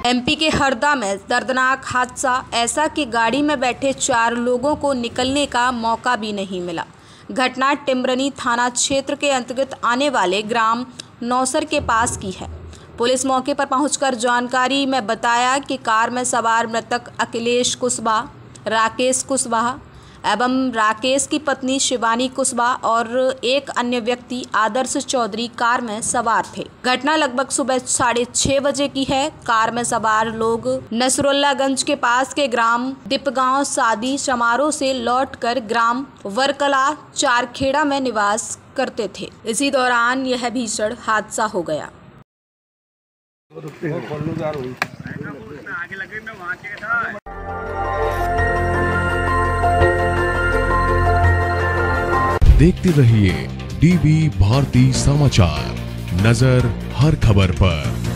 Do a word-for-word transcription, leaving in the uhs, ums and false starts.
MP के हरदा में दर्दनाक हादसा ऐसा कि गाड़ी में बैठे चार लोगों को निकलने का मौका भी नहीं मिला। घटना टिमरनी थाना क्षेत्र के अंतर्गत आने वाले ग्राम नौसर के पास की है। पुलिस मौके पर पहुंचकर जानकारी में बताया कि कार में सवार मृतक अखिलेश कुशवाहा, राकेश कुशवाहा एवं राकेश की पत्नी शिवानी कुशवाहा और एक अन्य व्यक्ति आदर्श चौधरी कार में सवार थे। घटना लगभग सुबह साढ़े छः बजे की है। कार में सवार लोग नसरुल्लागंज के पास के ग्राम दीपगांव शादी समारोह से लौटकर ग्राम वरकला चारखेड़ा में निवास करते थे। इसी दौरान यह भीषण हादसा हो गया। देखते रहिए डीवी भारती समाचार, नजर हर खबर पर।